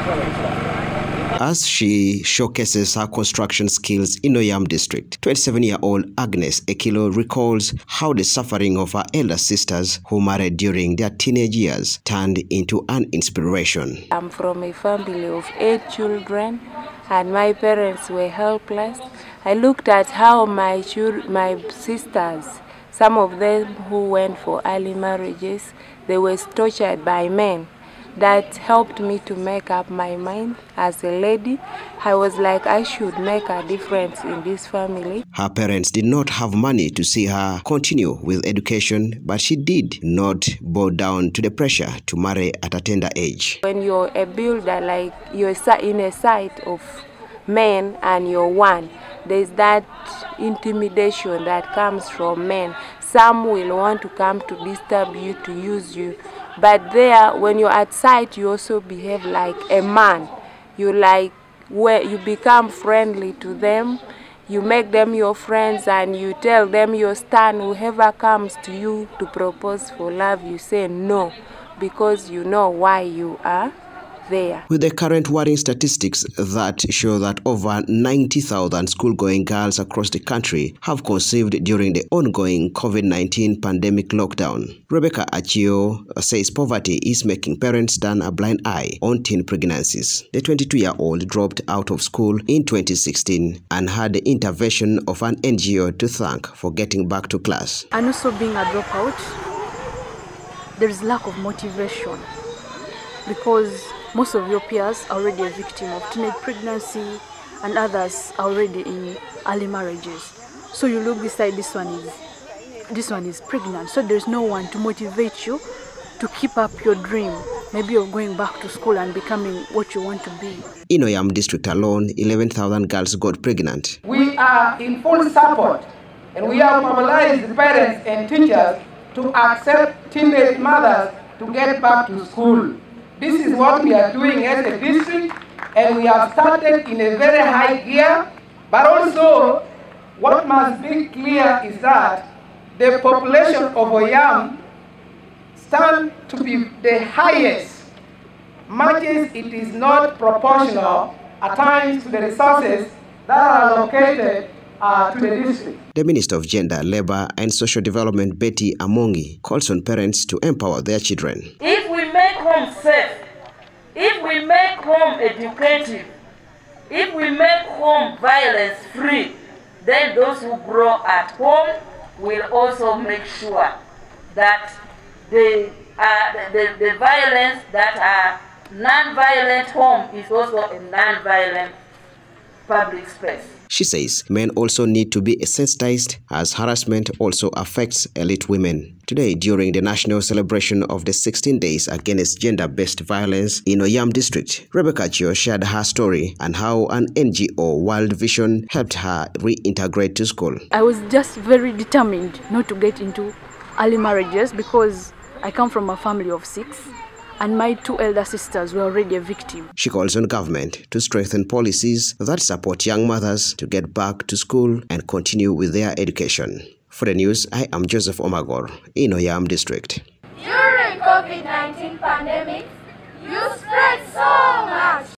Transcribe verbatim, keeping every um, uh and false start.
As she showcases her construction skills in Oyam district, twenty-seven-year-old Agnes Ekilo recalls how the suffering of her elder sisters who married during their teenage years turned into an inspiration. I'm from a family of eight children and my parents were helpless. I looked at how my, my sisters, some of them who went for early marriages, they were tortured by men. That helped me to make up my mind. As a lady, I was like, I should make a difference in this family. Her parents did not have money to see her continue with education, but she did not bow down to the pressure to marry at a tender age. When you're a builder, like you're in a site of men and you're one, there's that intimidation that comes from men. Some will want to come to disturb you, to use you. But there, when you're at site, you also behave like a man. You like where you become friendly to them. You make them your friends and you tell them your stand. Whoever comes to you to propose for love, you say no, because you know why you are there. With the current worrying statistics that show that over ninety thousand school-going girls across the country have conceived during the ongoing COVID nineteen pandemic lockdown, Rebecca Achio says poverty is making parents turn a blind eye on teen pregnancies. The twenty-two-year-old dropped out of school in twenty sixteen and had the intervention of an N G O to thank for getting back to class. And also being a dropout, there is lack of motivation because most of your peers are already a victim of teenage pregnancy and others are already in early marriages. So you look beside this one is this one is pregnant. So there's no one to motivate you to keep up your dream, maybe of going back to school and becoming what you want to be. In Oyam district alone, eleven thousand girls got pregnant. We are in full support and we have mobilized the parents and teachers to accept teenage mothers to get back to school. This is what we are doing as a district, and we have started in a very high gear, but also what must be clear is that the population of Oyam stands to be the highest, much as it is not proportional at times to the resources that are allocated uh, to the district. The Minister of Gender, Labour and Social Development, Betty Amongi, calls on parents to empower their children. If we make home safe, if we make home educative, if we make home violence free, then those who grow at home will also make sure that the, uh, the, the violence that are non-violent home is also a non-violent public space. She says men also need to be sensitized as harassment also affects elite women. Today, during the national celebration of the sixteen days against gender-based violence in Oyam district, Rebecca Achio shared her story and how an N G O, World Vision, helped her reintegrate to school. I was just very determined not to get into early marriages because I come from a family of six. And my two elder sisters were already a victim. She calls on government to strengthen policies that support young mothers to get back to school and continue with their education. For the news, I am Joseph Omagor in Oyam district. During COVID nineteen pandemic, you spread so much.